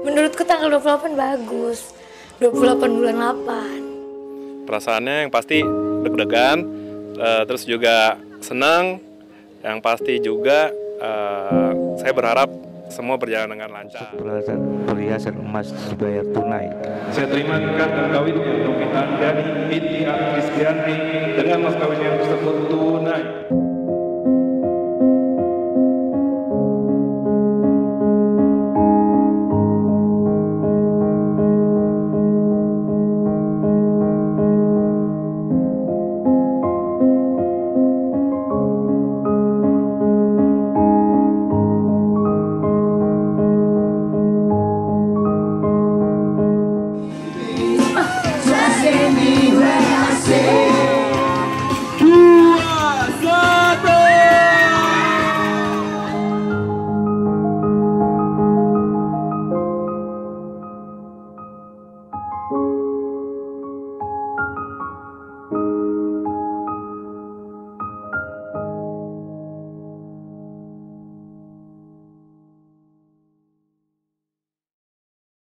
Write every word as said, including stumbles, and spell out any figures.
Menurutku tanggal dua puluh delapan bagus. dua puluh delapan bulan delapan. Perasaannya yang pasti deg-degan, uh, terus juga senang. Yang pasti juga uh, saya berharap semua berjalan dengan lancar. Perhiasan emas dibayar tunai. Saya terima nikah dan kawinnya Novita Andani binti Kristianti dengan mas kawin yang tersebut tunai. Just anywhere I say